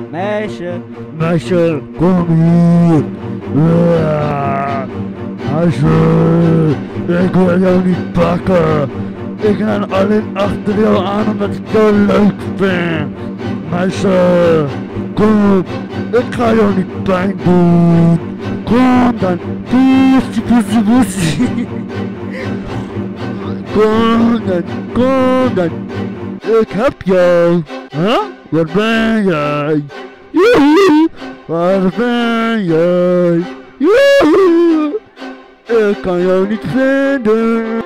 Meisje. Meisje, kom hier. Meisje, ik wil jou niet pakken. Ik ren alleen achter jou aan omdat ik jou leuk vind. Meisje, kom. Ik ga jou niet pijn doen. Kom dan. Poesie, poesie, poesie. Kom dan, kom dan. Ik heb jou. Huh? Waar ben jij? Joehoe! Waar ben jij? Joehoe! Ik kan jou niet vinden.